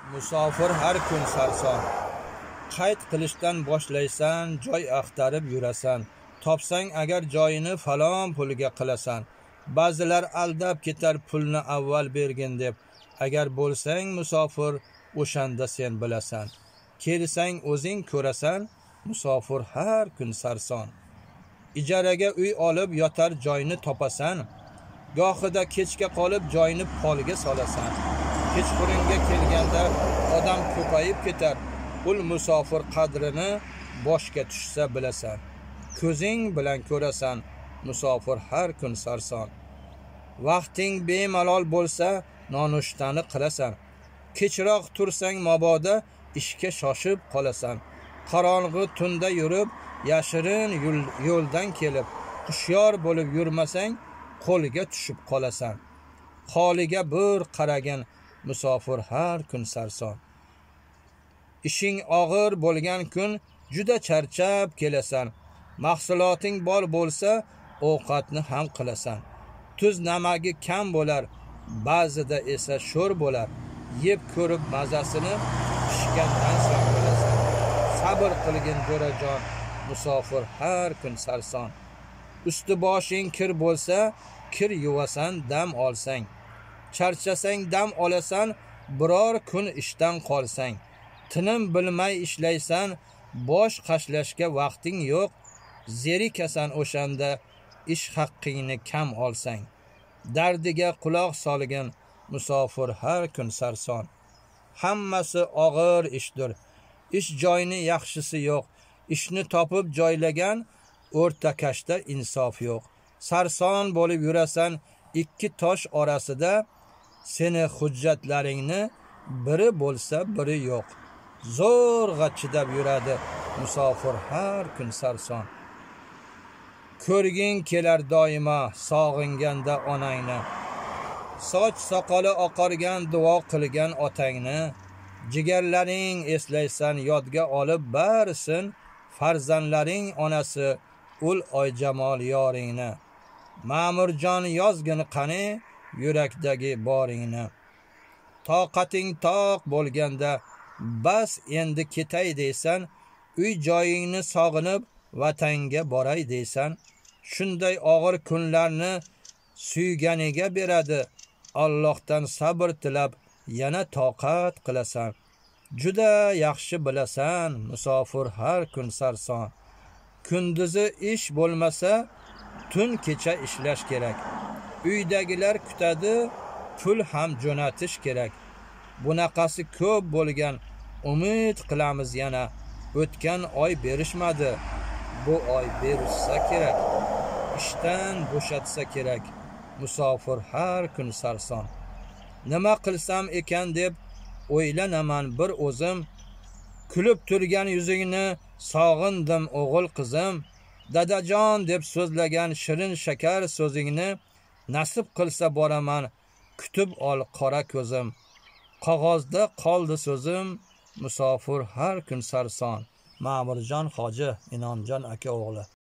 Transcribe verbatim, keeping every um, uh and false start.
Musofir har kun sarson. Qayd qilishdan boshlaysan, joy axtarib yurasan. Topsang agar joyini falon pulga qilasan. Ba'zilar aldab ketar pulni avval bergin deb. Agar bo'lsang musofir, o'shanda sen bilasan. Kelsang o'zing ko'rasan, musofir har kun sarson. Ijaraga uy olib yotar joyni topasan. Gohida kechga qolib joyni polga solasan. Kechqurunga kelganda odam ko'payib ketar. Ul musofir qadrini boshga tushsa bilasan. Ko'zing bilan ko'rasan, musofir har kun sarson. Vaqting bemalol bo'lsa, nonushtani qilasan. Kechroq tursang mabodo ishga shoshib qolasan. Qorong'i tunda yurib, yashirin yo'ldan kelib, hushyor bo'lib yurmasang, qo'lga tushib qolasan. Holiga bir qaragin, musofir har kun sarson. Ishing og'ir bo'lgan kun juda charchab kelasan. Mahsuloting bor bo'lsa, ovqatni ham qilasan. Tuz namagi kam bo'lar, ba'zida esa sho'r bo'lar. Yeb ko'rib mazasini pishgandan so'ng bilasan. Sabr qilgin jo'rajon, musofir har kun sarson. Usti boshing kir bo'lsa, kir yuvasan, dam olsang. Charchasang dam olasan, biror kun ishdan qolsang. Tinim bilmay ishlaysan, bosh qashlashga vaqting yo'q. Zerikasan o'shanda, ish haqqingni kam olsang. Dardiga quloq solgin, musofir har kun sarson. Hammasi og'ir ishdir. Ish joyini yaxshisi yo'q. Ishni topib joylagan, o'rtakashda insof yo'q. Sarson bo'lib yurasan, ikki tosh orasida, seni hujjatlaringni biri bo'lsa, biri yo'q. Zo'rg'a chidab yuradi, musofir har kun sarson. Ko'rging kelar doimo sog'inganda onangni. Soch soqoli oqargan duo qilgan otangni. Jigarlaring eslaysan yodga olib barisin. Farzandlaring onasi ul oyjamol yoringni. Ma'murjon yozgin qani yurakdagi boringni. Toqating toq bo'lganda bas endi ketay deysan, uy joyingni sog'inib vatanga boray deysan. Shunday og'ir kunlarni suyganiga beradi. Allohdan sabr tilab yana toqat qilasan. Juda yaxshi bilasan, musofir har kun sarson. Kunduzi ish bo'lmasa, tun kecha ishlash kerak. Uydagilar kutadi, pul ham jo'natish kerak. Bunaqasi ko'p bo'lgan, umid qilamiz yana. O'tgan oy berishmadi, bu oy berishsa kerak. Ishdan bo'shatsa kerak, musofir har kun sarson. Nima qilsam ekan deb o'ylanaman bir o'zim. Kulib turgan yuzingni sog'indim o'g'il qizim. Dadajon deb so'zlagan shirin shakar so'zingni nasib qilsa boraman, kutib ol qora ko'zim. Qog'ozda qoldi so'zim, musofir har kun sarson. Ma'murjon hoji, Inomjon aka o'g'li.